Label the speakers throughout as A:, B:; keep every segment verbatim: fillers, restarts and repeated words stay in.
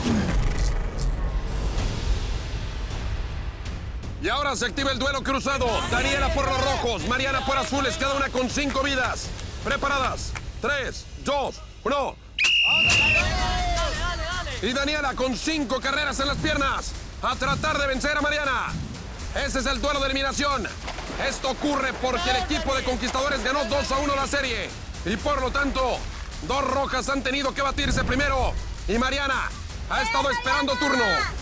A: Y ahora se activa el duelo cruzado. Daniela por los rojos, Mariana por azules, cada una con cinco vidas. ¿Preparadas? Tres, dos, uno. Y Daniela con cinco carreras en las piernas. A tratar de vencer a Mariana. Ese es el duelo de eliminación. Esto ocurre porque el equipo de Conquistadores ganó dos a uno la serie. Y por lo tanto, dos rojas han tenido que batirse primero. Y Mariana ha estado esperando turno.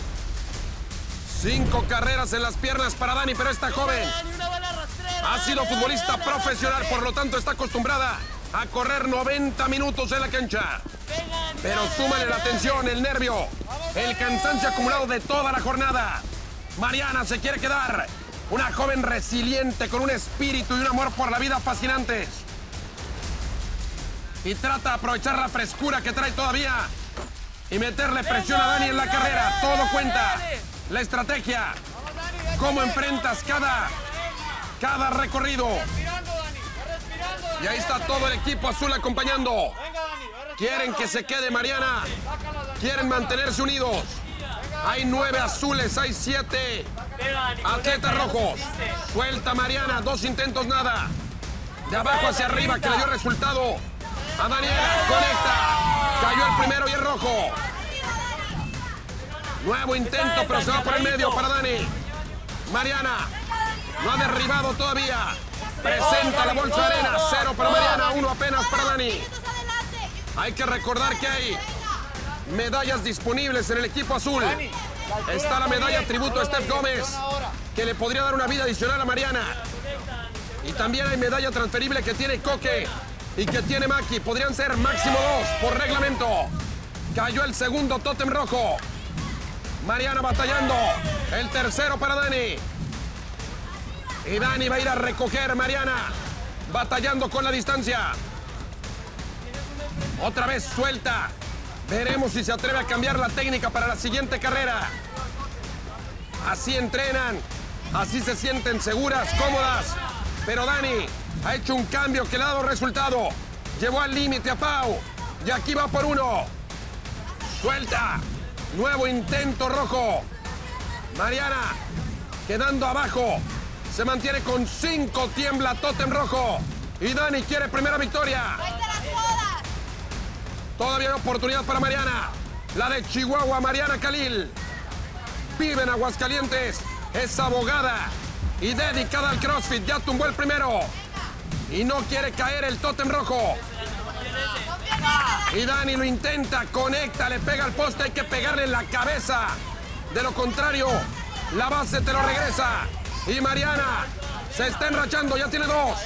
A: Cinco carreras en las piernas para Dani, pero esta joven ha sido futbolista profesional, por lo tanto está acostumbrada a correr noventa minutos en la cancha. Pero súmale la tensión, el nervio, el cansancio acumulado de toda la jornada. Mariana se quiere quedar. Una joven resiliente con un espíritu y un amor por la vida fascinantes. Y trata de aprovechar la frescura que trae todavía y meterle presión a Dani en la carrera. Todo cuenta. La estrategia, cómo enfrentas cada, cada recorrido. Y ahí está todo el equipo azul acompañando. Quieren que se quede Mariana. Quieren mantenerse unidos. Hay nueve azules, hay siete atletas rojos. Suelta Mariana, dos intentos, nada. De abajo hacia arriba, que le dio resultado a Daniela. Conecta. Cayó el primero y el rojo. Nuevo intento, pero se va por el medio para Dani. Mariana no ha derribado todavía. Presenta la bolsa de arena. Cero para Mariana, uno apenas para Dani. Hay que recordar que hay medallas disponibles en el equipo azul. Está la medalla tributo a Steph Gómez, que le podría dar una vida adicional a Mariana. Y también hay medalla transferible que tiene Coque y que tiene Maki. Podrían ser máximo dos por reglamento. Cayó el segundo tótem rojo. Mariana batallando. El tercero para Dani. Y Dani va a ir a recoger. Mariana batallando con la distancia. Otra vez suelta. Veremos si se atreve a cambiar la técnica para la siguiente carrera. Así entrenan. Así se sienten seguras, cómodas. Pero Dani ha hecho un cambio que le ha dado resultado. Llevó al límite a Pau. Y aquí va por uno. Suelta. Nuevo intento rojo. Mariana quedando abajo. Se mantiene con cinco. Tiembla tótem rojo. Y Dani quiere primera victoria. Todavía hay oportunidad para Mariana. La de Chihuahua, Mariana Khalil. Vive en Aguascalientes. Es abogada y dedicada al CrossFit. Ya tumbó el primero. Y no quiere caer el tótem rojo. Y Dani lo intenta, conecta, le pega al poste, hay que pegarle en la cabeza. De lo contrario, la base te lo regresa. Y Mariana se está enrachando, ya tiene dos.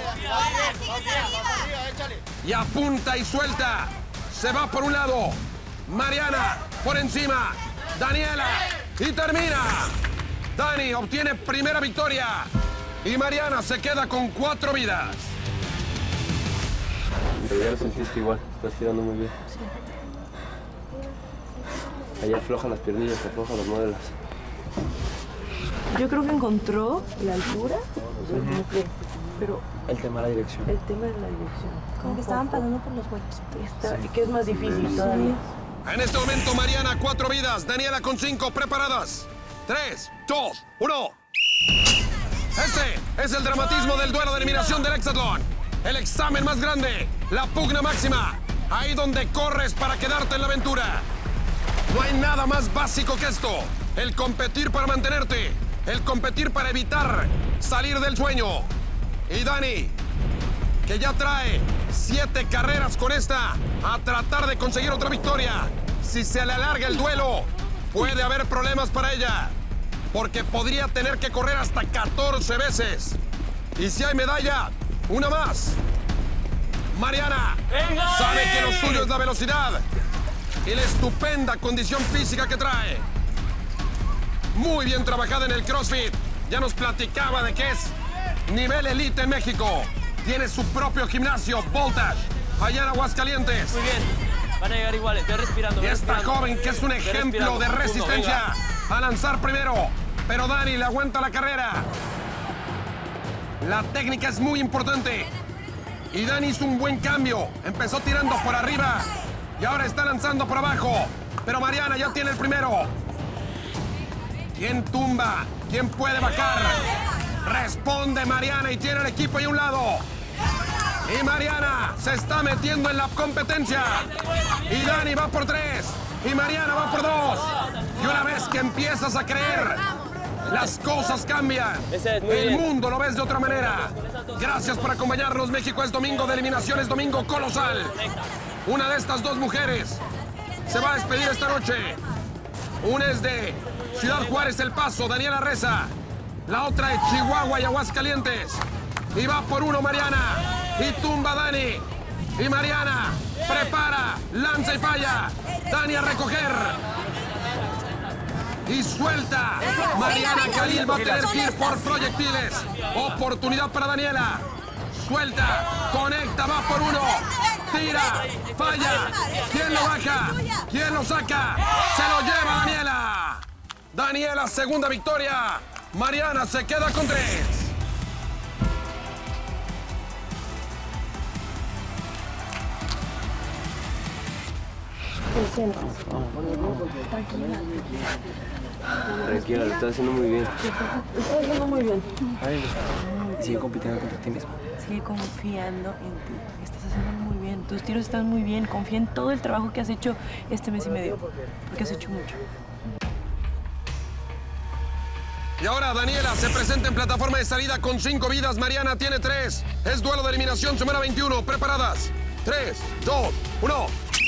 A: Y apunta y suelta. Se va por un lado. Mariana por encima. Daniela. Y termina. Dani obtiene primera victoria. Y Mariana se queda con cuatro vidas.
B: Ya lo sentiste igual, estás tirando muy bien. Sí. Allá afloja las piernillas, afloja las muelas.
C: Yo creo que encontró la altura, o sea, como que, pero...
B: El tema de la dirección.
C: El tema de la dirección.
D: Como que estaban pasando por los huecos.
C: Está, sí. Que es más difícil sí. todavía.
A: En este momento, Mariana, cuatro vidas. Daniela con cinco, preparadas. Tres, dos, uno. Este es el dramatismo del duelo de eliminación del hexatlón. El examen más grande, la pugna máxima. Ahí donde corres para quedarte en la aventura. No hay nada más básico que esto. El competir para mantenerte. El competir para evitar salir del sueño. Y Dani, que ya trae siete carreras con esta, a tratar de conseguir otra victoria. Si se le alarga el duelo, puede haber problemas para ella. Porque podría tener que correr hasta catorce veces. Y si hay medalla, una más. Mariana sabe que lo suyo es la velocidad y la estupenda condición física que trae. Muy bien trabajada en el CrossFit. Ya nos platicaba de que es nivel elite en México. Tiene su propio gimnasio, Voltage, allá en Aguascalientes.
E: Muy bien. Van a llegar igual, estoy respirando.
A: Y esta joven que es un ejemplo de resistencia a lanzar primero. Pero Dani le aguanta la carrera. La técnica es muy importante. Y Dani hizo un buen cambio. Empezó tirando por arriba y ahora está lanzando por abajo. pero Mariana ya tiene el primero. ¿Quién tumba? ¿Quién puede bajar? Responde Mariana y tiene el equipo ahí a un lado. Y Mariana se está metiendo en la competencia. Y Dani va por tres. Y Mariana va por dos. Y una vez que empiezas a creer, las cosas cambian. El mundo lo ves de otra manera. Gracias por acompañarnos. México es domingo de eliminaciones, domingo colosal. Una de estas dos mujeres se va a despedir esta noche. Una es de Ciudad Juárez, El Paso, Daniela Reza. La otra de Chihuahua y Aguascalientes. Y va por uno Mariana. Y tumba Dani. Y Mariana prepara, lanza y falla. Dani a recoger. Y suelta. Mariana Khalil va a tener que ir por proyectiles. Oportunidad para Daniela. Suelta, conecta, va por uno. Tira, falla. ¿Quién lo baja? ¿Quién lo saca? Se lo lleva Daniela. Daniela, segunda victoria. Mariana se queda con tres.
B: Tranquila, lo estás haciendo muy bien.
C: Lo estás haciendo muy bien.
B: Sigue compitiendo contra ti mismo.
D: Sigue confiando en ti. Estás haciendo muy bien. Tus tiros están muy bien. Confía en todo el trabajo que has hecho este mes y medio. Porque has hecho mucho.
A: Y ahora Daniela se presenta en plataforma de salida con cinco vidas. Mariana tiene tres. Es duelo de eliminación, semana veintiuno. Preparadas. Tres, dos, uno.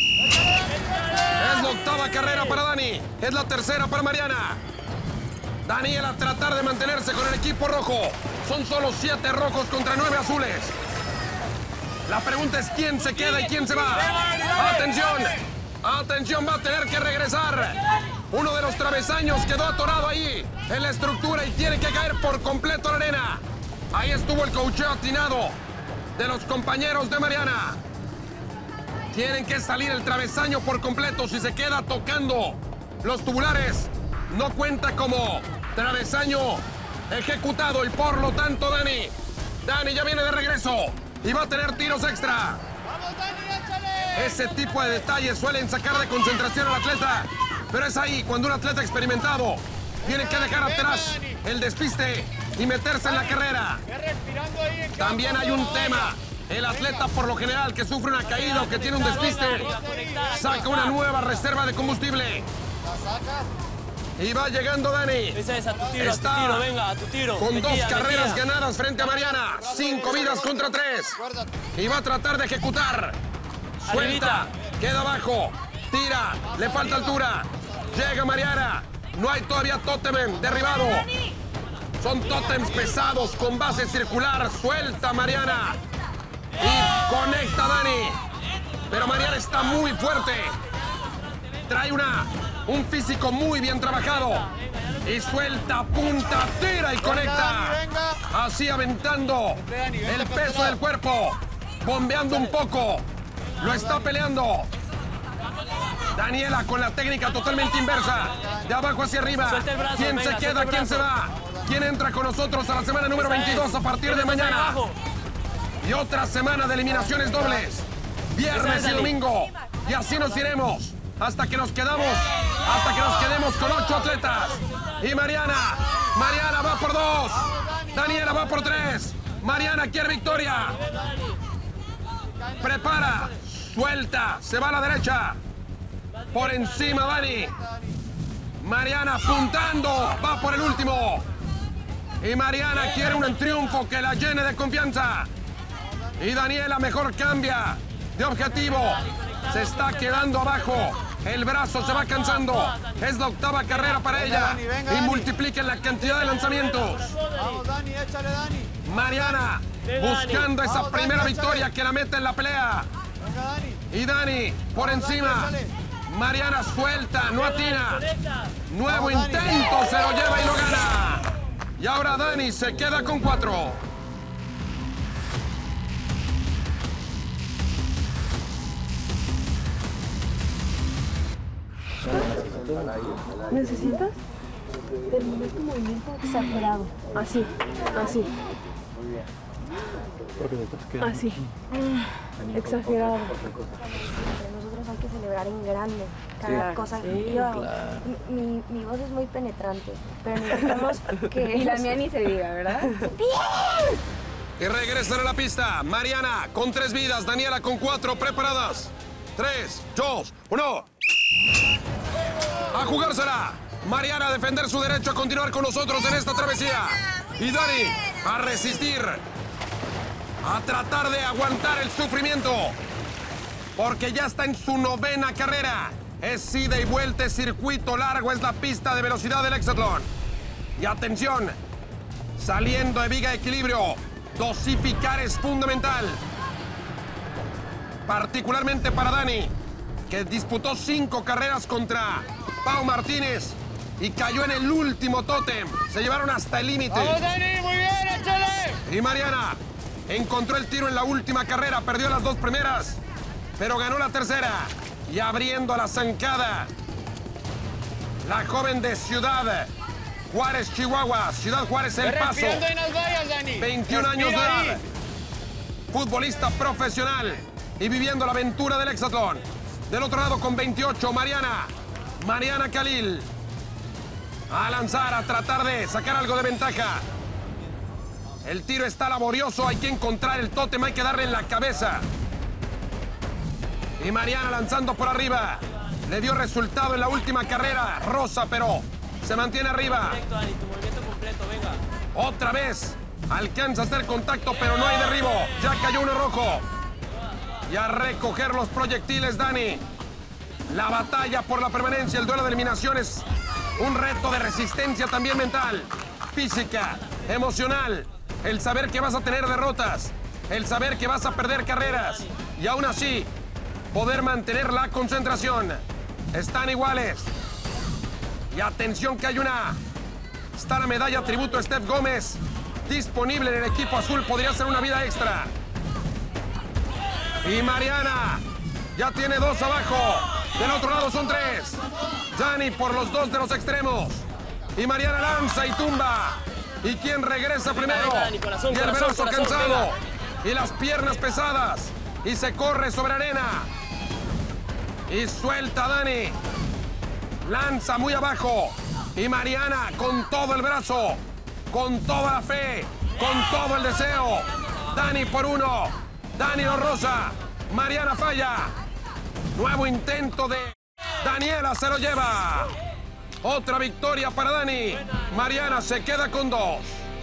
A: Es la octava carrera para Dani. Es la tercera para Mariana. Daniela a tratar de mantenerse con el equipo rojo. Son solo siete rojos contra nueve azules. La pregunta es quién se queda y quién se va. ¡Atención! ¡Atención! Va a tener que regresar. Uno de los travesaños quedó atorado ahí en la estructura y tiene que caer por completo la arena. Ahí estuvo el coacheo atinado de los compañeros de Mariana. Tienen que salir el travesaño por completo. Si se queda tocando los tubulares, no cuenta como travesaño ejecutado. Y por lo tanto, Dani, Dani ya viene de regreso y va a tener tiros extra.
F: ¡Vamos, Dani, échale!
A: Ese tipo de detalles suelen sacar de concentración al atleta. Pero es ahí cuando un atleta experimentado tiene que dejar atrás el despiste y meterse en la carrera. También hay un tema. El atleta, por lo general, que sufre una caída o que tiene un despiste, saca una nueva reserva de combustible. Y va llegando Dani.
E: Esa es a tu tiro,
A: Está
E: a tu tiro, venga, a tu tiro.
A: con dos
E: Metida,
A: carreras
E: metida.
A: ganadas frente a Mariana. Cinco vidas contra tres. Y va a tratar de ejecutar. Suelta,
E: Arribita.
A: queda abajo, tira, le falta altura. Llega Mariana. No hay todavía tótem derribado. Son tótems pesados con base circular. Suelta Mariana. Y conecta Dani. Pero Mariana está muy fuerte. Trae una, un físico muy bien trabajado. Y suelta, punta, tira y conecta. Así aventando el peso del cuerpo. Bombeando un poco. Lo está peleando. Daniela con la técnica totalmente inversa. De abajo hacia arriba.
E: Suelta el brazo,
A: ¿Quién
E: venga,
A: se queda?
E: suelta el
A: ¿Quién se
E: brazo.
A: va? ¿Quién entra con nosotros a la semana número veintidós a partir de mañana? Y otra semana de eliminaciones dobles. Viernes y domingo. Y así nos iremos. Hasta que nos quedamos. Hasta que nos quedemos con ocho atletas. Y Mariana. Mariana va por dos. Daniela va por tres. Mariana quiere victoria. Prepara. Suelta. Se va a la derecha. Por encima Dani. Mariana apuntando. Va por el último. Y Mariana quiere un triunfo que la llene de confianza. Y Daniela mejor cambia de objetivo. Se está quedando abajo. El brazo se va cansando. Es la octava carrera para ella. Y multipliquen la cantidad de lanzamientos.
F: Vamos, Dani, échale, Dani.
A: Mariana buscando esa primera victoria que la mete en la pelea.
F: Venga, Dani.
A: Y Dani por encima. Mariana suelta, no atina. Nuevo intento, se lo lleva y lo gana. Y ahora Dani se queda con cuatro.
C: ¿Necesitas? Terminar tu movimiento exagerado. Así, así. Así. Exagerado. Nosotros hay que celebrar en grande cada
B: Sí.
C: cosa.
D: Sí,
C: Yo,
D: claro.
C: mi, mi, mi voz es muy penetrante, pero necesitamos que...
G: Y la mía ni se diga, ¿verdad?
A: Y regresan a la pista. Mariana con tres vidas, Daniela con cuatro, preparadas. Tres, dos, uno. A jugársela. Mariana a defender su derecho a continuar con nosotros en esta travesía. Y Dani a resistir. A tratar de aguantar el sufrimiento. Porque ya está en su novena carrera. Es ida y vuelta, es circuito largo, es la pista de velocidad del hexatlón. Y atención, saliendo de viga de equilibrio, dosificar es fundamental. Particularmente para Dani, que disputó cinco carreras contra Pau Martínez y cayó en el último tótem. Se llevaron hasta el límite.
F: ¡Vamos, Dani! ¡Muy bien! ¡Échale!
A: Y Mariana encontró el tiro en la última carrera, perdió las dos primeras, pero ganó la tercera. Y abriendo la zancada, la joven de Ciudad Juárez, Chihuahua, Ciudad Juárez, El Paso.
F: Respirando en las vallas, Dani.
A: veintiún años de
F: Respira
A: edad.
F: ahí.
A: Futbolista profesional y viviendo la aventura del hexatlón. Del otro lado con veintiocho, Mariana. Mariana Khalil. A lanzar, a tratar de sacar algo de ventaja. El tiro está laborioso, hay que encontrar el tótem, hay que darle en la cabeza. Y Mariana lanzando por arriba. Le dio resultado en la última carrera. Rosa, pero se mantiene arriba.
E: Perfecto, Dani, tu movimiento completo, venga.
A: Otra vez. Alcanza a hacer contacto, pero no hay derribo. Ya cayó uno rojo. Y a recoger los proyectiles, Dani. La batalla por la permanencia, el duelo de eliminaciones. Un reto de resistencia también mental, física, emocional. El saber que vas a tener derrotas. El saber que vas a perder carreras. Y aún así, poder mantener la concentración. Están iguales. Y atención que hay una... Está la medalla tributo a Steph Gómez. Disponible en el equipo azul. Podría ser una vida extra. Y Mariana ya tiene dos abajo. Del otro lado son tres. Dani por los dos de los extremos. Y Mariana lanza y tumba. ¿Y quién regresa primero?
E: Venga, Dani, corazón,
A: Y el
E: corazón,
A: brazo
E: corazón,
A: cansado.
E: venga.
A: Y las piernas pesadas. Y se corre sobre arena. Y suelta a Dani. Lanza muy abajo. Y Mariana con todo el brazo. Con toda la fe. Con todo el deseo. Dani por uno. Dani lo rosa. Mariana falla. Nuevo intento de Daniela, se lo lleva. Otra victoria para Dani. Mariana se queda con dos.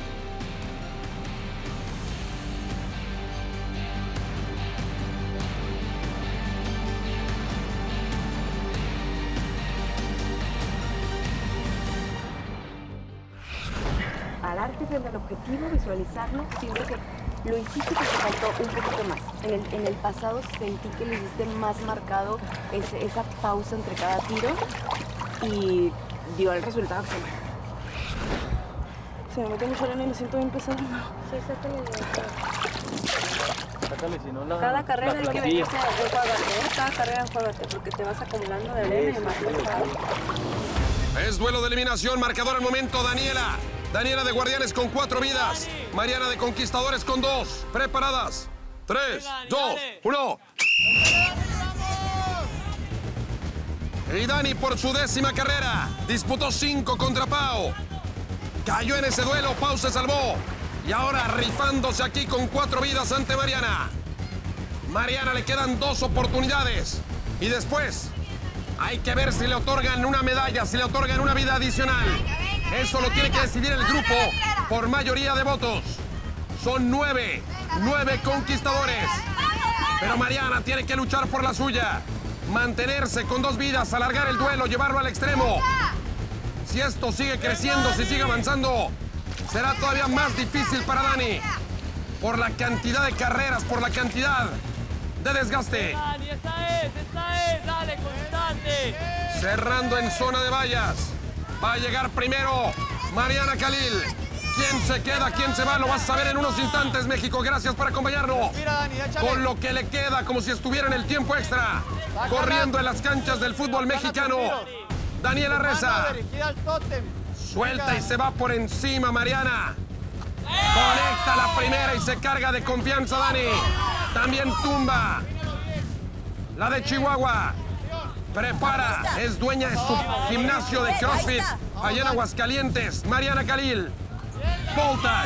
G: Pararte frente al objetivo, visualizarlo, siento que lo hiciste y te faltó un poquito más. En el, en el pasado sentí que lo hiciste más marcado, ese, esa pausa entre cada tiro, y dio el resultado que se me...
D: Se me mete mucho arena y me siento bien pesado.
C: Sí, sácale de
F: Sácale, si no la...
G: Cada carrera
F: la
G: hay que
F: plantilla.
G: venirse a enjuagarte, ¿eh? Cada carrera enjuagarte, porque te vas acumulando de arena y más pesado.
A: Es duelo de eliminación, marcador al momento, Daniela. Daniela de Guardianes con cuatro vidas. Mariana de Conquistadores con dos. Preparadas. Tres,
E: Venga, Dani,
A: dos,
E: dale.
A: uno. Y Dani por su décima carrera. Disputó cinco contra Pau. Cayó en ese duelo, Pau se salvó. Y ahora rifándose aquí con cuatro vidas ante Mariana. Mariana le quedan dos oportunidades. Y después hay que ver si le otorgan una medalla, si le otorgan una vida adicional. Eso lo tiene que decidir el grupo por mayoría de votos. Son nueve, nueve conquistadores. Pero Mariana tiene que luchar por la suya. Mantenerse con dos vidas, alargar el duelo, llevarlo al extremo. Si esto sigue creciendo, si sigue avanzando, será todavía más difícil para Dani. Por la cantidad de carreras, por la cantidad de desgaste.
E: Dani, esta es, esta es, dale, constante.
A: Cerrando en zona de vallas. Va a llegar primero Mariana Khalil. ¿Quién se queda? ¿Quién se va? Lo vas a ver en unos instantes, México. Gracias por acompañarnos.
F: Mira, Dani, échale.
A: Con lo que le queda, como si estuviera en el tiempo extra. Corriendo en las canchas del fútbol mexicano. Daniela Reza.
F: Mano dirigida al tótem.
A: Suelta y se va por encima Mariana. Conecta la primera y se carga de confianza Dani. También tumba la de Chihuahua. Prepara, es dueña de su gimnasio de CrossFit allá en Aguascalientes. Mariana Khalil. Voltage.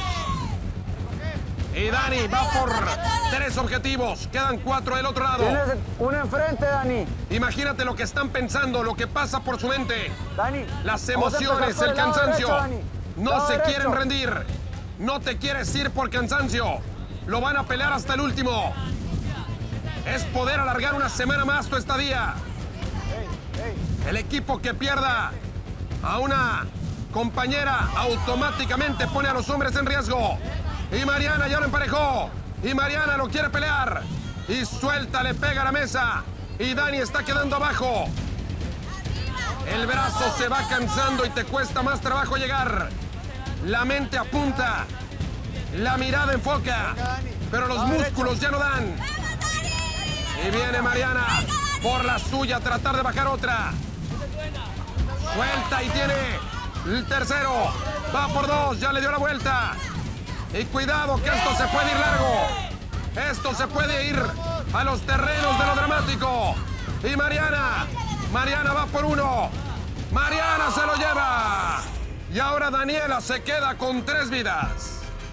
A: Y Dani va por tres objetivos. Quedan cuatro del otro lado.
F: Tienes uno enfrente, Dani.
A: Imagínate lo que están pensando, lo que pasa por su mente.
F: Dani.
A: Las
F: vamos a
A: emociones,
F: empezar por
A: el
F: lado
A: cansancio.
F: derecho, Dani.
A: No
F: Lado
A: se
F: derecho.
A: quieren rendir. No te quieres ir por cansancio. Lo van a pelear hasta el último. Es poder alargar una semana más tu estadía. El equipo que pierda a una compañera automáticamente pone a los hombres en riesgo. Y Mariana ya lo emparejó. Y Mariana lo quiere pelear. Y suelta, le pega a la mesa. Y Dani está quedando abajo. El brazo se va cansando y te cuesta más trabajo llegar. La mente apunta. La mirada enfoca. Pero los músculos ya no dan. Y viene Mariana por la suya a tratar de bajar otra. Suelta y tiene el tercero. Va por dos, ya le dio la vuelta. Y cuidado que esto se puede ir largo. Esto se puede ir a los terrenos de lo dramático. Y Mariana, Mariana va por uno. Mariana se lo lleva. Y ahora Daniela se queda con tres vidas.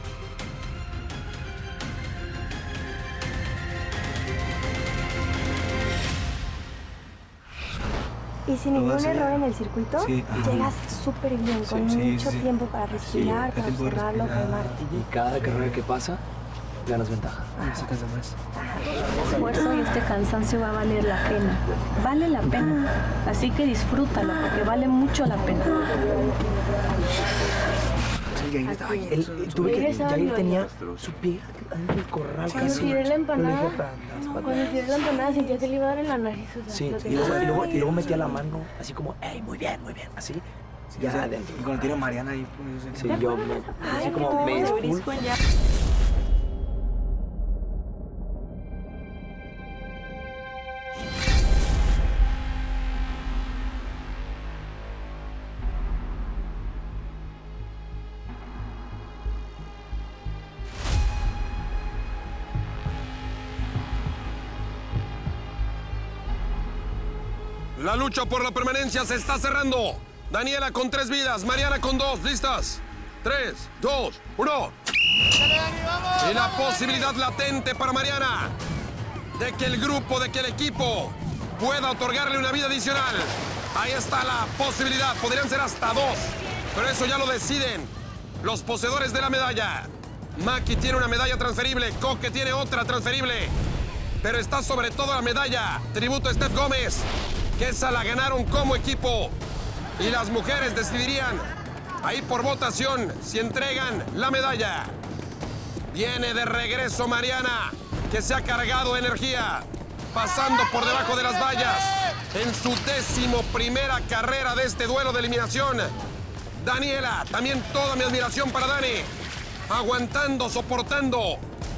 C: Y sin
B: Lo
C: ningún
B: vas a-
C: error en el circuito,
B: Sí, ajá.
C: llegas súper bien, con
B: Sí, sí,
C: mucho
B: sí.
C: tiempo para respirar,
B: hay
C: para
B: tiempo de
C: observarlo,
B: respirar.
C: calmarte.
B: Y cada carrera que pasa, ganas ventaja. Sacas de más.
C: El esfuerzo y este cansancio va a valer la pena. Vale la pena. Así que disfrútalo, porque vale mucho la pena.
B: Sí, Yair estaba ahí. Él, él- tuve que,
C: Yair estaba
B: Yair
C: vivo.
B: tenía su pie adentro del corral
C: Cuando
B: casi.
C: tiré la empanada,
B: Yo le dije, "Para, las patas".
C: cuando tiré la empanada sentía que le iba a dar en la nariz. O sea,
B: Sí,
C: lo
B: y
C: tenía-
B: luego, y, luego, y luego metía la mano así como, ey, muy bien, muy bien, así. Ya adentro.
H: Y cuando tiene Mariana ahí, pues...
B: Sí, yo me- así como me
D: Se
B: expulso.
D: brisco ya.
A: La lucha por la permanencia se está cerrando. Daniela con tres vidas, Mariana con dos. ¿Listas? Tres, dos, uno.
F: Dale, Dani, vamos.
A: Y la posibilidad latente para Mariana de que el grupo, de que el equipo pueda otorgarle una vida adicional. Ahí está la posibilidad. Podrían ser hasta dos. Pero eso ya lo deciden los poseedores de la medalla. Maki tiene una medalla transferible. Coque tiene otra transferible. Pero está sobre todo la medalla. Tributo a Steph Gómez, que esa la ganaron como equipo. Y las mujeres decidirían ahí por votación si entregan la medalla. Viene de regreso Mariana, que se ha cargado de energía, pasando por debajo de las vallas en su décimo primera carrera de este duelo de eliminación. Daniela, también toda mi admiración para Dani, aguantando, soportando.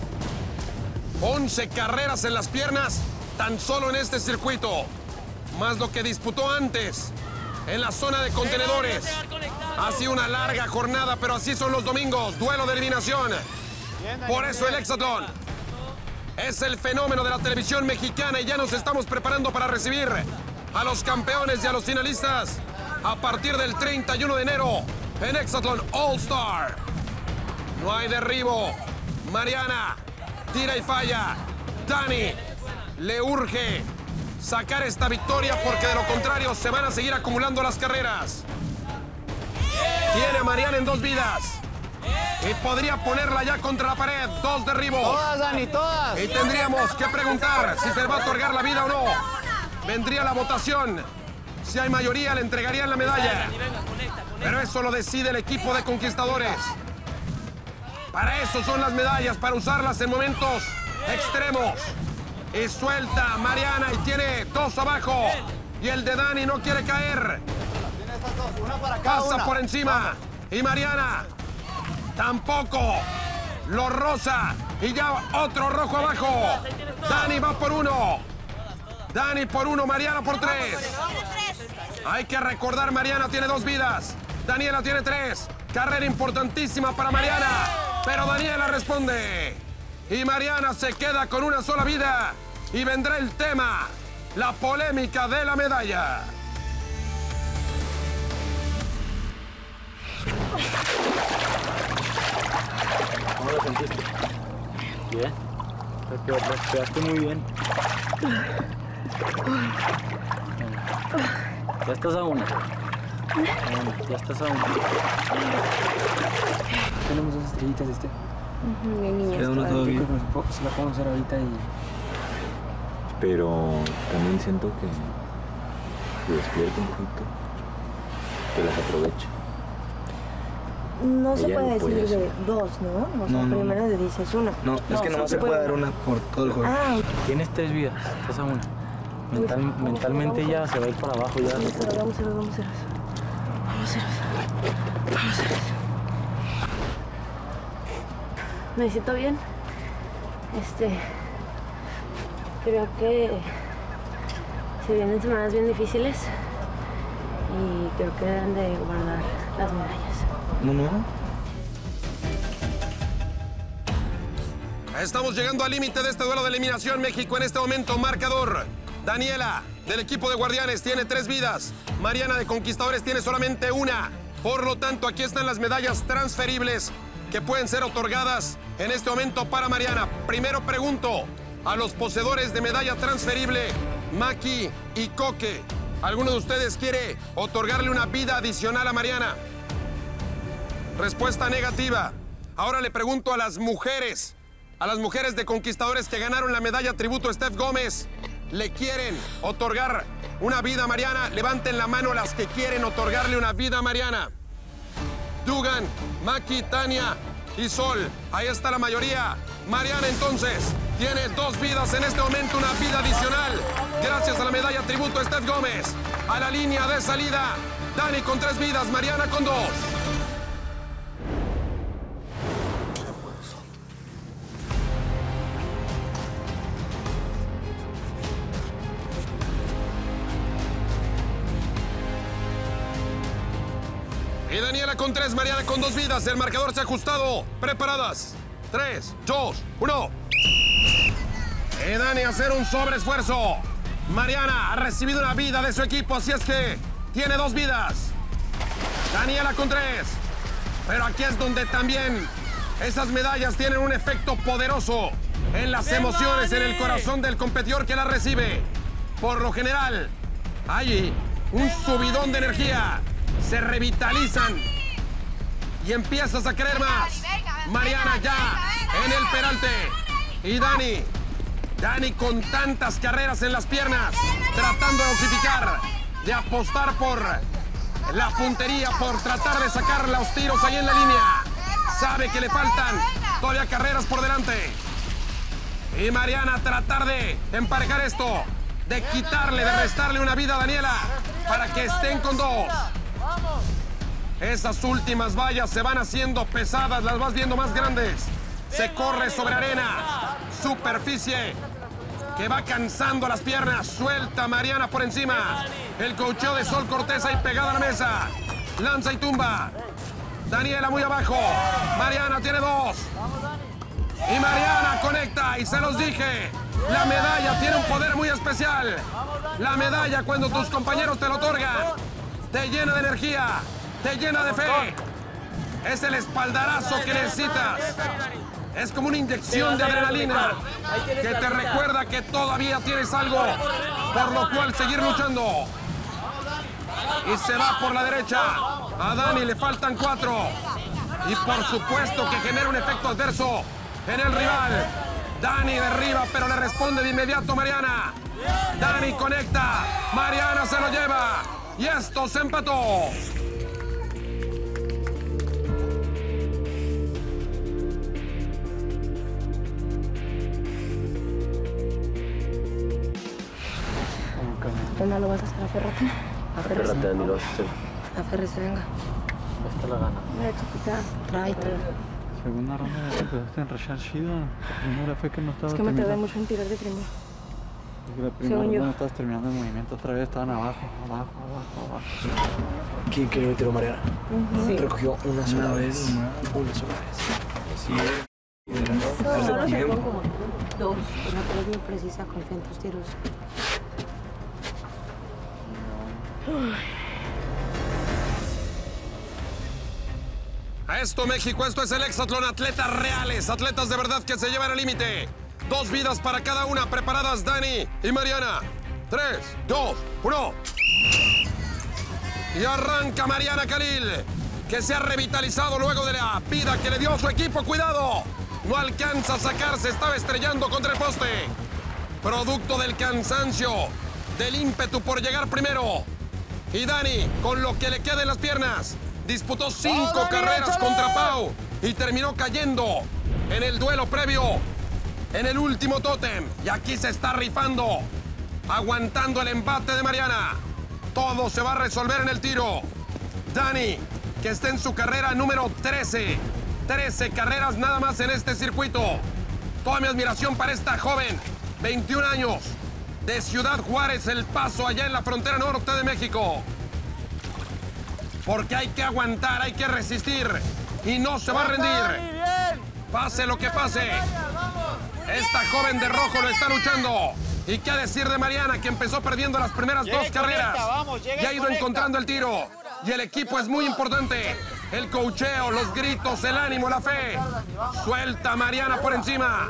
A: once carreras en las piernas, tan solo en este circuito, más lo que disputó antes en la zona de contenedores. Ha sido una larga jornada, pero así son los domingos, duelo de eliminación.
F: Bien, Dani,
A: Por
F: muy
A: eso el
F: bien.
A: Hexatlón es el fenómeno de la televisión mexicana y ya nos estamos preparando para recibir a los campeones y a los finalistas a partir del treinta y uno de enero en Hexatlón All Star. No hay derribo. Mariana tira y falla. Dani le urge sacar esta victoria porque de lo contrario se van a seguir acumulando las carreras. Tiene a Mariana en dos vidas. Y podría ponerla ya contra la pared. Dos derribos.
F: Todas, Dani, todas.
A: Y tendríamos que preguntar si se le va a otorgar la vida o no. Vendría la votación. Si hay mayoría, le entregarían la medalla. Pero eso lo decide el equipo de conquistadores. Para eso son las medallas, para usarlas en momentos extremos. Y suelta Mariana y tiene dos abajo. Y el de Dani no quiere caer.
F: Tiene esas dos, una para cada
A: Pasa
F: una.
A: por encima. Y Mariana tampoco. Lo rosa. Y ya otro rojo abajo. Dani va por uno. Dani por uno, Mariana por tres. Hay que recordar, Mariana tiene dos vidas. Daniela tiene tres. Carrera importantísima para Mariana. Pero Daniela responde. Y Mariana se queda con una sola vida. Y vendrá el tema la polémica de la medalla.
B: ¿Cómo lo sentiste? Bien. Respiraste muy bien. Ya estás a una. Bueno, ya estás a una. Tenemos dos estrellitas, este.
G: Mi niña.
H: Queda uno todavía.
B: Se la podemos hacer ahorita y...
I: Pero también siento que se despierta un poquito, que las aproveche.
G: No se
I: Ella
G: puede
I: no
G: decir
I: puede
G: de
I: hacer.
G: dos, ¿no? O sea,
H: No, no,
G: primero
H: no.
G: le dices una.
H: No, es que nomás se puede dar una por todo el juego.
G: Ah,
B: Tienes tres vidas, estás a una. Mental, mentalmente ya se va a ir para abajo ya.
G: vamos a ver, vamos a ver, vamos a ver. Vamos a hacer eso. Vamos a hacer eso. Me siento bien. Este. Creo que se vienen semanas bien difíciles y creo que deben de guardar las medallas.
H: No, no.
A: Estamos llegando al límite de este duelo de eliminación. México en este momento marcador. Daniela, del equipo de Guardianes, tiene tres vidas. Mariana, de Conquistadores, tiene solamente una. Por lo tanto, aquí están las medallas transferibles que pueden ser otorgadas en este momento para Mariana. Primero pregunto a los poseedores de medalla transferible, Maki y Coque. ¿Alguno de ustedes quiere otorgarle una vida adicional a Mariana? Respuesta negativa. Ahora le pregunto a las mujeres, a las mujeres de Conquistadores que ganaron la medalla tributo a Steph Gómez. ¿Le quieren otorgar una vida a Mariana? Levanten la mano las que quieren otorgarle una vida a Mariana. Dugan, Maki, Tania y Sol. Ahí está la mayoría. Mariana, entonces, tiene dos vidas en este momento, una vida adicional. Gracias a la medalla tributo a Steph Gómez. A la línea de salida, Dani con tres vidas, Mariana con dos. Y Daniela con tres, Mariana con dos vidas. El marcador se ha ajustado. ¿Preparadas? Tres, dos, uno. Y Dani a hacer un sobreesfuerzo. Mariana ha recibido una vida de su equipo, así es que tiene dos vidas. Daniela con tres. Pero aquí es donde también esas medallas tienen un efecto poderoso en las emociones, en el corazón del competidor que las recibe. Por lo general, hay un subidón de energía. Se revitalizan y empiezas a querer más. Mariana ya en el peralte. Y Dani, Dani con tantas carreras en las piernas, tratando de dosificar, de apostar por la puntería, por tratar de sacar los tiros ahí en la línea. Sabe que le faltan todavía carreras por delante. Y Mariana tratar de emparejar esto, de quitarle, de restarle una vida a Daniela para que estén con dos. Esas últimas vallas se van haciendo pesadas, las vas viendo más grandes. Se corre sobre arena, superficie que va cansando las piernas. Suelta Mariana por encima. El coacheo de Sol Cortés ahí pegada a la mesa. Lanza y tumba. Daniela muy abajo. Mariana tiene dos. Y Mariana conecta. Y se los dije, la medalla tiene un poder muy especial. La medalla, cuando tus compañeros te lo otorgan, te llena de energía, te llena de fe. Es el espaldarazo que necesitas. Es como una inyección de adrenalina que te recuerda que todavía tienes algo por lo cual seguir luchando. Y se va por la derecha. A Dani le faltan cuatro. Y por supuesto que genera un efecto adverso en el rival. Dani derriba, pero le responde de inmediato Mariana. Dani conecta. Mariana se lo lleva. Y esto se empató.
G: ¿Dónde lo vas a hacer? Aférrate.
B: Aférrate, Dani, lo vas a hacer.
G: Aférrese, venga.
B: Esta la gana.
G: Mira, chiquita, tráetela.
J: Segunda ronda ya te empezaste a enrachar chido. La primera fue que no estaba
G: Es que me tardé
J: terminando.
G: mucho en tirar de primero.
J: Es que la primera
G: Según yo.
J: ronda no estabas terminando el movimiento, otra vez estaban abajo, abajo, abajo, abajo.
B: ¿Quién quiere tiró Mariana?
G: Sí.
B: Recogió una sola
H: Una
B: vez.
H: vez.
B: Una sola vez.
H: Sí.
G: Solo se
H: tiempo.
G: fueron como dos. No eres muy precisa, confía en tus tiros.
A: A esto, México, esto es el Hexatlón. Atletas reales, atletas de verdad que se llevan al límite. Dos vidas para cada una. Preparadas, Dani y Mariana. Tres, dos, uno. Y arranca Mariana Khalil, que se ha revitalizado luego de la vida que le dio su equipo. ¡Cuidado! No alcanza a sacarse, estaba estrellando contra el poste. Producto del cansancio, del ímpetu por llegar primero. Y Dani, con lo que le queda en las piernas, disputó cinco oh, Dani, carreras échale. contra Pau y terminó cayendo en el duelo previo, en el último tótem. Y aquí se está rifando, aguantando el embate de Mariana. Todo se va a resolver en el tiro. Dani, que está en su carrera número trece. trece carreras nada más en este circuito. Toda mi admiración para esta joven, veintiún años, de Ciudad Juárez, El Paso, allá en la frontera norte de México. Porque hay que aguantar, hay que resistir y no se va a rendir. Pase lo que pase. Esta joven de rojo lo está luchando. ¿Y qué decir de Mariana, que empezó perdiendo las primeras dos carreras? Y ha ido encontrando el tiro. Y el equipo es muy importante. El coacheo, los gritos, el ánimo, la fe. Suelta a Mariana por encima.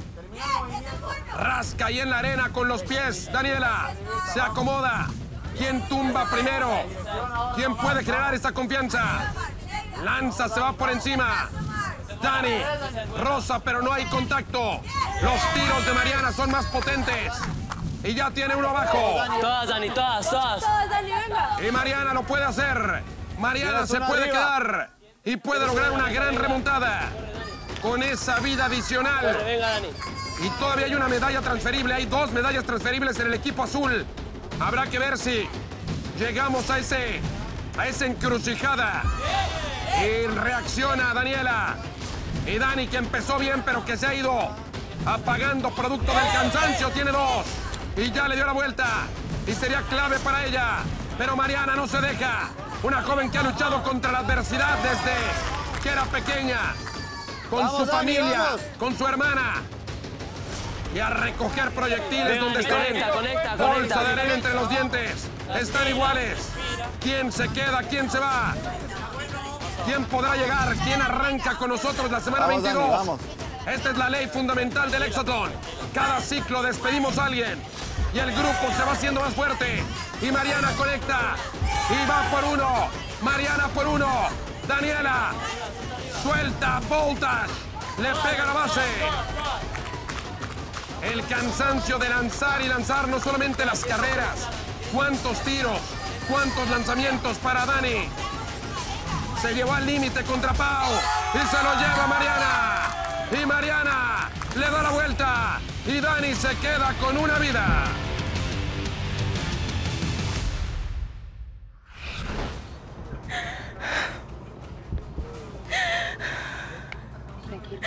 A: Rasca ahí en la arena con los pies. Daniela se acomoda. ¿Quién tumba primero? ¿Quién puede generar esa confianza? Lanza, se va por encima. Dani, rosa, pero no hay contacto. Los tiros de Mariana son más potentes. Y ya tiene uno abajo.
E: Todas, Dani, todas, todas.
G: Todas, Dani, venga.
A: Y Mariana lo puede hacer. Mariana se puede quedar y puede lograr una gran remontada con esa vida adicional.
E: Venga, Dani.
A: Y todavía hay una medalla transferible. Hay dos medallas transferibles en el equipo azul. Habrá que ver si llegamos a ese, a esa encrucijada. Y reacciona Daniela. Y Dani, que empezó bien, pero que se ha ido apagando producto del cansancio. Tiene dos. Y ya le dio la vuelta. Y sería clave para ella. Pero Mariana no se deja. Una joven que ha luchado contra la adversidad desde que era pequeña. Con vamos, su familia, Dani, con su hermana. Y a recoger proyectiles Ven, donde estén.
E: Conecta, conecta,
A: Bolsa
E: conecta.
A: de arena entre los dientes. Están iguales. ¿Quién se queda? ¿Quién se va? ¿Quién podrá llegar? ¿Quién arranca con nosotros la semana vamos, veintidós? Dani, vamos. Esta es la ley fundamental del Hexatlón. Cada ciclo despedimos a alguien. Y el grupo se va haciendo más fuerte. Y Mariana conecta. Y va por uno. Mariana por uno. Daniela. Suelta. Voltage. Le pega la base. El cansancio de lanzar y lanzar no solamente las carreras. ¿Cuántos tiros? ¿Cuántos lanzamientos para Dani? Se llevó al límite contra Pau. Y se lo lleva Mariana. Y Mariana le da la vuelta. Y Dani se queda con una vida.
G: Tranquilo.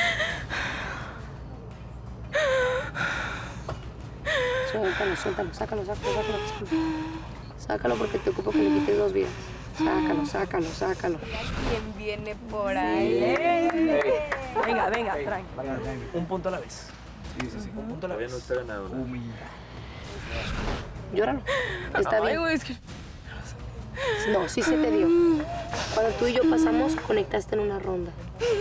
G: Suéltalo, suéltalo, sácalo, sácalo, sácalo. Sácalo porque te ocupo que le quites dos vidas. Sácalo, sácalo, sácalo.
K: ¿Quién viene por ahí?
D: Venga, venga, tranqui.
B: Un punto a la vez. Sí, sí, sí. Un punto a la vez.
I: Todavía no está ganado.
B: Humildad.
G: Llóralo. Está bien.
D: Ay, güey, es que...
G: No, sí se te dio. Cuando tú y yo pasamos, conectaste en una ronda.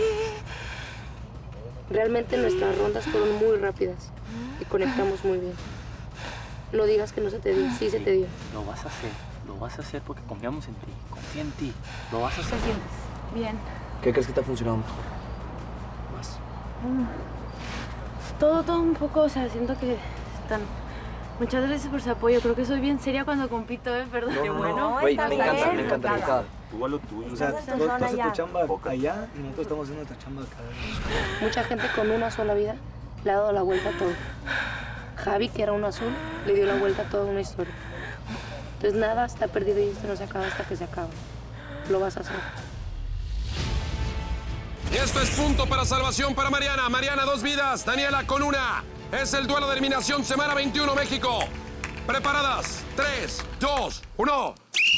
G: Realmente nuestras rondas fueron muy rápidas y conectamos muy bien. No digas que no se te dio, sí se te dio.
J: Lo vas a hacer, lo vas a hacer porque confiamos en ti, confía en ti. Lo vas a hacer.
K: ¿Te sientes? Bien.
H: ¿Qué crees que está funcionando mejor? Más.
K: Todo, todo un poco, o sea, siento que están... Muchas gracias por su apoyo. Creo que soy bien seria cuando compito, ¿eh? Perdón.
H: No,
K: Qué
H: no,
K: bueno.
H: no. Güey, me encanta, me encanta, me encanta.
I: Tú a lo tuyo.
H: O sea, tú, tú haces tu chamba allá y nosotros estamos haciendo nuestra chamba acá.
G: Mucha gente con una sola vida le ha dado la vuelta a todo. Javi, que era un azul, le dio la vuelta a toda una historia. Entonces nada está perdido y esto no se acaba hasta que se acaba. Lo vas a hacer.
A: Y esto es punto para salvación para Mariana. Mariana, dos vidas. Daniela con una. Es el duelo de eliminación semana veintiuno, México. ¿Preparadas? tres, dos, uno.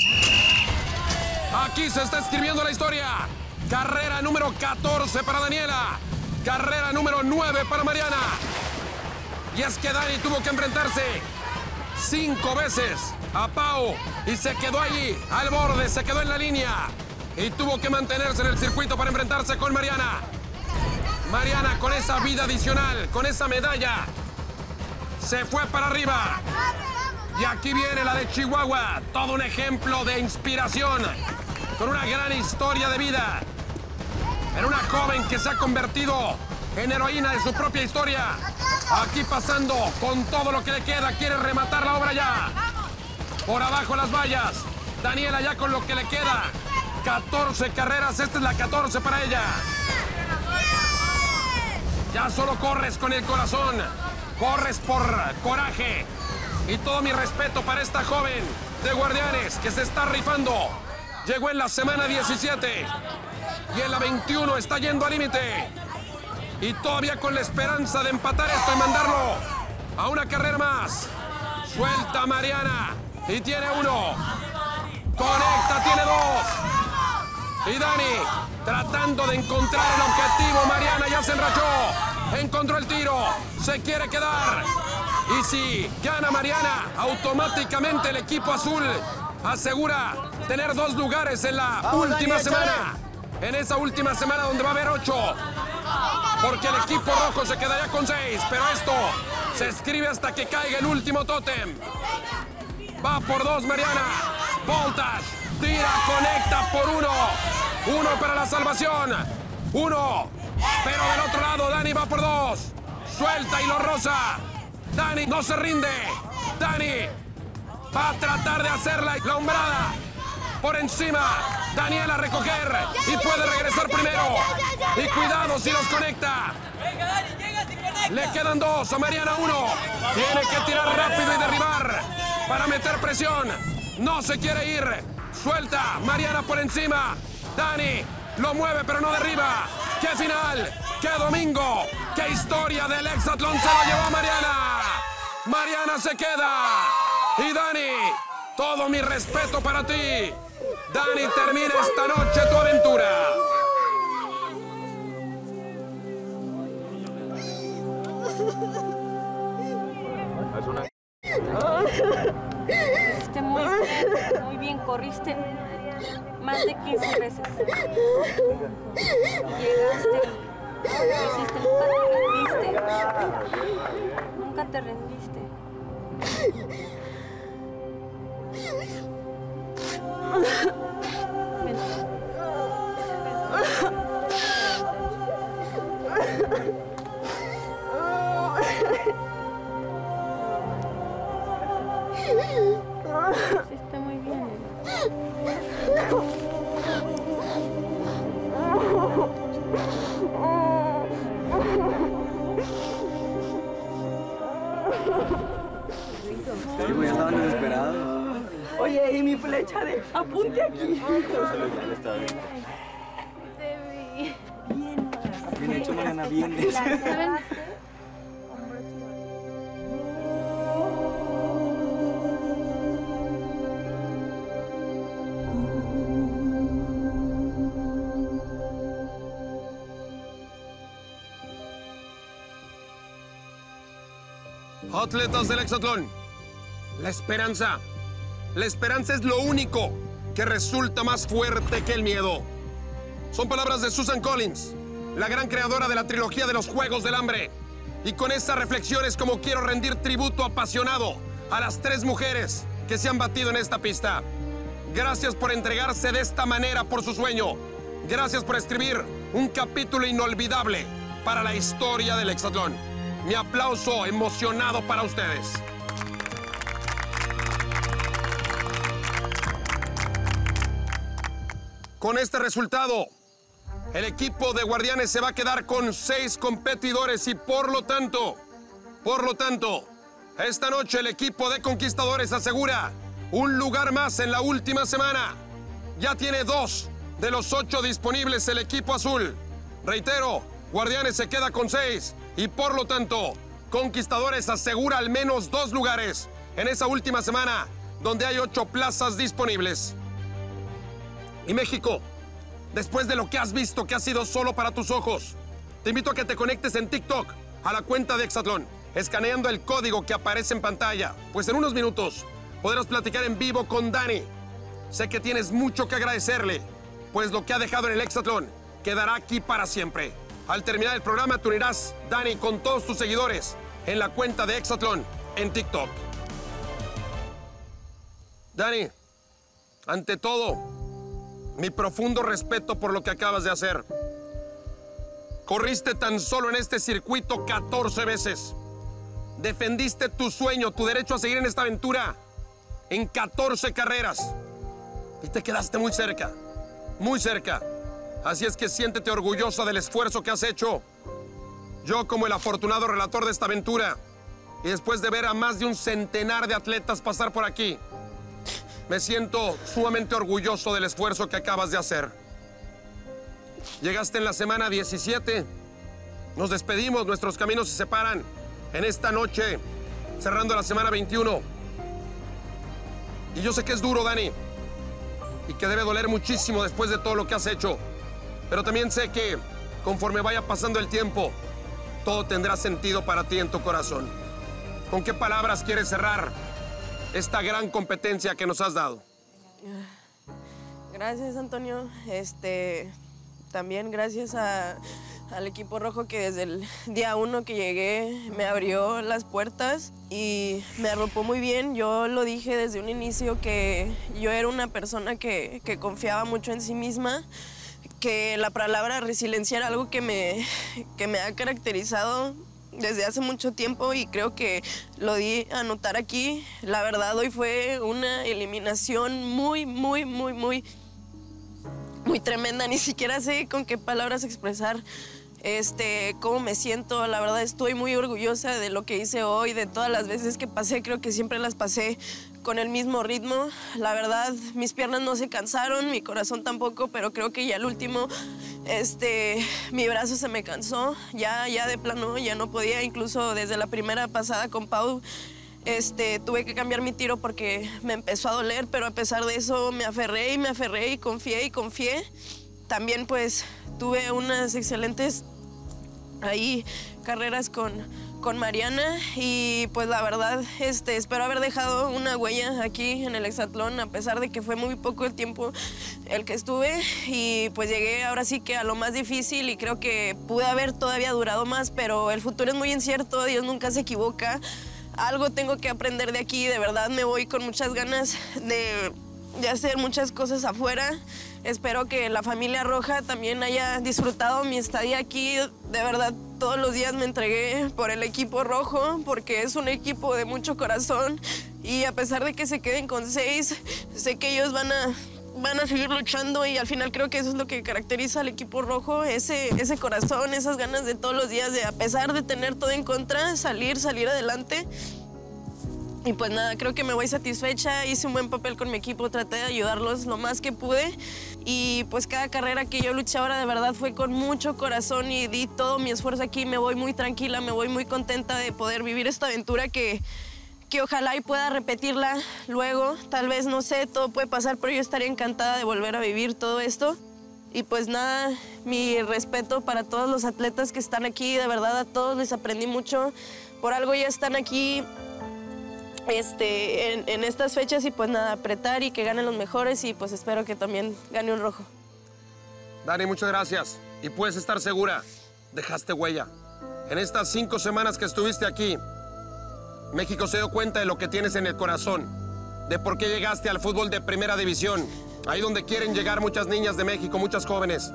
A: Aquí se está escribiendo la historia. Carrera número catorce para Daniela. Carrera número nueve para Mariana. Y es que Dani tuvo que enfrentarse cinco veces a Pau y se quedó ahí, al borde, se quedó en la línea y tuvo que mantenerse en el circuito para enfrentarse con Mariana. Mariana con esa vida adicional, con esa medalla, se fue para arriba. Y aquí viene la de Chihuahua, todo un ejemplo de inspiración, con una gran historia de vida. En una joven que se ha convertido en heroína de su propia historia. Aquí pasando con todo lo que le queda, quiere rematar la obra ya. Por abajo las vallas, Daniela ya con lo que le queda. catorce carreras, esta es la catorce para ella. Ya solo corres con el corazón, corres por coraje. Y todo mi respeto para esta joven de Guardianes que se está rifando. Llegó en la semana diecisiete y en la veintiuno está yendo al límite. Y todavía con la esperanza de empatar esto y mandarlo a una carrera más. Suelta Mariana y tiene uno. Conecta, tiene dos. Y Dani tratando de encontrar el objetivo. Mariana ya se enrachó. Encontró el tiro. Se quiere quedar. Y si gana Mariana, automáticamente el equipo azul asegura tener dos lugares en la
F: Vamos,
A: última
F: Dani,
A: semana.
F: échale.
A: En esa última semana donde va a haber ocho. Porque el equipo rojo se quedaría con seis. Pero esto se escribe hasta que caiga el último tótem. Va por dos Mariana. Voltage. Tira, conecta por uno. Uno para la salvación. Uno. Pero del otro lado Dani va por dos. Suelta y lo roza. Dani no se rinde. Dani va a tratar de hacer la hombrada. Por encima. Daniela a recoger. Y puede regresar primero. Y cuidado si los conecta. Le quedan dos. A Mariana uno. Tiene que tirar rápido y derribar. Para meter presión. No se quiere ir. Suelta. Mariana por encima. Dani lo mueve pero no derriba. ¡Qué final! ¡Qué domingo! ¡Qué historia del hexatlón se lo llevó Mariana! Mariana se queda. Y Dani, todo mi respeto para ti. Dani, termina esta noche tu aventura.
C: Hiciste muy bien, muy bien, corriste más de quince veces. Llegaste, lo hiciste, nunca te rendiste. Nunca te rendiste. Ven. Sí, está muy bien.
H: Sí, pues ya estaban desesperados.
D: Oye, y mi flecha de apunte aquí.
H: Bien hecho, Mariana, bien hecho.
A: Atletas del hexatlón, la esperanza. La esperanza es lo único que resulta más fuerte que el miedo. Son palabras de Susan Collins, la gran creadora de la trilogía de los Juegos del Hambre. Y con esas reflexiones como quiero rendir tributo apasionado a las tres mujeres que se han batido en esta pista. Gracias por entregarse de esta manera por su sueño. Gracias por escribir un capítulo inolvidable para la historia del hexatlón. Mi aplauso emocionado para ustedes. Con este resultado, el equipo de Guardianes se va a quedar con seis competidores y por lo tanto, por lo tanto, esta noche el equipo de Conquistadores asegura un lugar más en la última semana. Ya tiene dos de los ocho disponibles el equipo azul. Reitero, Guardianes se queda con seis y por lo tanto, Conquistadores asegura al menos dos lugares en esa última semana donde hay ocho plazas disponibles. Y México, después de lo que has visto que ha sido solo para tus ojos, te invito a que te conectes en TikTok a la cuenta de Hexatlón, escaneando el código que aparece en pantalla, pues en unos minutos podrás platicar en vivo con Dani. Sé que tienes mucho que agradecerle, pues lo que ha dejado en el Hexatlón quedará aquí para siempre. Al terminar el programa, te unirás, Dani, con todos tus seguidores en la cuenta de Hexatlón en TikTok. Dani, ante todo, mi profundo respeto por lo que acabas de hacer. Corriste tan solo en este circuito catorce veces. Defendiste tu sueño, tu derecho a seguir en esta aventura en catorce carreras. Y te quedaste muy cerca, muy cerca. Así es que siéntete orgullosa del esfuerzo que has hecho. Yo, como el afortunado relator de esta aventura, y después de ver a más de un centenar de atletas pasar por aquí, me siento sumamente orgulloso del esfuerzo que acabas de hacer. Llegaste en la semana diecisiete. Nos despedimos, nuestros caminos se separan en esta noche, cerrando la semana veintiuno. Y yo sé que es duro, Dani, y que debe doler muchísimo después de todo lo que has hecho. Pero también sé que conforme vaya pasando el tiempo, todo tendrá sentido para ti en tu corazón. ¿Con qué palabras quieres cerrar esta gran competencia que nos has dado?
D: Gracias, Antonio. Este, también gracias a, al equipo rojo que desde el día uno que llegué me abrió las puertas y me arropó muy bien. Yo lo dije desde un inicio que yo era una persona que, que confiaba mucho en sí misma, que la palabra resiliencia era algo que me, que me ha caracterizado desde hace mucho tiempo y creo que lo di a notar aquí. La verdad, hoy fue una eliminación muy, muy, muy, muy, muy tremenda. Ni siquiera sé con qué palabras expresar este, cómo me siento. La verdad, estoy muy orgullosa de lo que hice hoy, de todas las veces que pasé. Creo que siempre las pasé con el mismo ritmo. La verdad, mis piernas no se cansaron, mi corazón tampoco, pero creo que ya el último, este, mi brazo se me cansó. Ya, ya de plano, ya no podía. Incluso desde la primera pasada con Pau, este, tuve que cambiar mi tiro porque me empezó a doler, pero a pesar de eso me aferré y me aferré y confié y confié. También, pues, tuve unas excelentes ahí carreras con... con Mariana y pues la verdad este, espero haber dejado una huella aquí en el hexatlón a pesar de que fue muy poco el tiempo el que estuve y pues llegué ahora sí que a lo más difícil y creo que pude haber todavía durado más, pero el futuro es muy incierto, Dios nunca se equivoca. Algo tengo que aprender de aquí, de verdad me voy con muchas ganas de, de hacer muchas cosas afuera. Espero que la familia roja también haya disfrutado mi estadía aquí. De verdad, todos los días me entregué por el equipo rojo, porque es un equipo de mucho corazón. Y a pesar de que se queden con seis, sé que ellos van a, van a seguir luchando y al final creo que eso es lo que caracteriza al equipo rojo, ese, ese corazón, esas ganas de todos los días de, a pesar de tener todo en contra, salir, salir adelante. Y pues nada, creo que me voy satisfecha, hice un buen papel con mi equipo, traté de ayudarlos lo más que pude y pues cada carrera que yo luché ahora de verdad fue con mucho corazón y di todo mi esfuerzo aquí, me voy muy tranquila, me voy muy contenta de poder vivir esta aventura que, que ojalá y pueda repetirla luego, tal vez, no sé, todo puede pasar, pero yo estaría encantada de volver a vivir todo esto. Y pues nada, mi respeto para todos los atletas que están aquí, de verdad a todos les aprendí mucho, por algo ya están aquí. Este, en, en estas fechas y pues nada, apretar y que ganen los mejores y pues espero que también gane un rojo.
A: Dani, muchas gracias. Y puedes estar segura, dejaste huella. En estas cinco semanas que estuviste aquí, México se dio cuenta de lo que tienes en el corazón, de por qué llegaste al fútbol de primera división, ahí donde quieren llegar muchas niñas de México, muchas jóvenes.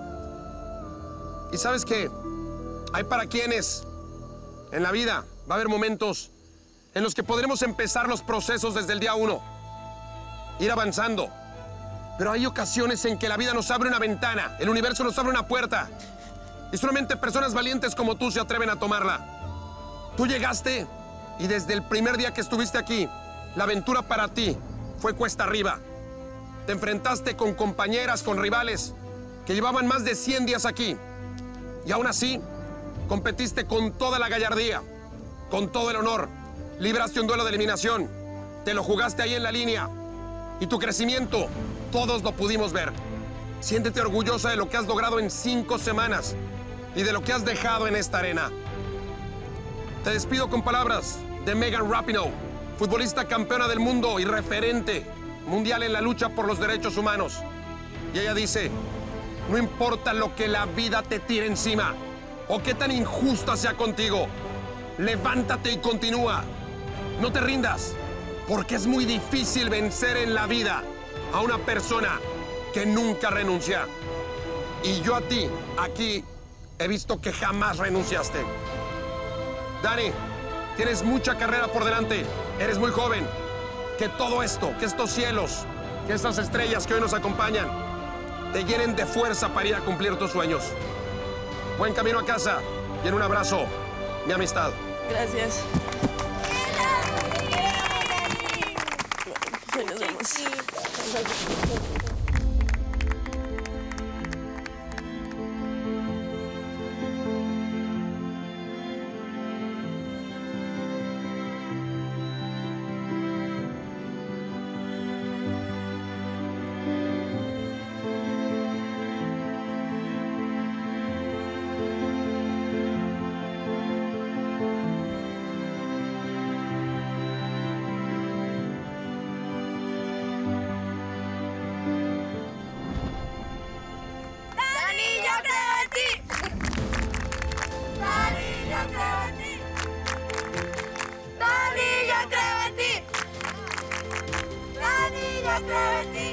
A: Y ¿sabes qué? Hay para quienes en la vida va a haber momentos en los que podremos empezar los procesos desde el día uno, ir avanzando. Pero hay ocasiones en que la vida nos abre una ventana, el universo nos abre una puerta, y solamente personas valientes como tú se atreven a tomarla. Tú llegaste y desde el primer día que estuviste aquí, la aventura para ti fue cuesta arriba. Te enfrentaste con compañeras, con rivales que llevaban más de cien días aquí, y aún así competiste con toda la gallardía, con todo el honor. Libraste un duelo de eliminación, te lo jugaste ahí en la línea y tu crecimiento todos lo pudimos ver. Siéntete orgullosa de lo que has logrado en cinco semanas y de lo que has dejado en esta arena. Te despido con palabras de Megan Rapinoe, futbolista campeona del mundo y referente mundial en la lucha por los derechos humanos. Y ella dice, no importa lo que la vida te tire encima o qué tan injusta sea contigo, levántate y continúa. No te rindas, porque es muy difícil vencer en la vida a una persona que nunca renuncia. Y yo a ti, aquí, he visto que jamás renunciaste. Dani, tienes mucha carrera por delante, eres muy joven. Que todo esto, que estos cielos, que estas estrellas que hoy nos acompañan, te llenen de fuerza para ir a cumplir tus sueños. Buen camino a casa y en un abrazo, mi amistad.
D: Gracias. Nos vemos.
L: Dani, yo creo en ti.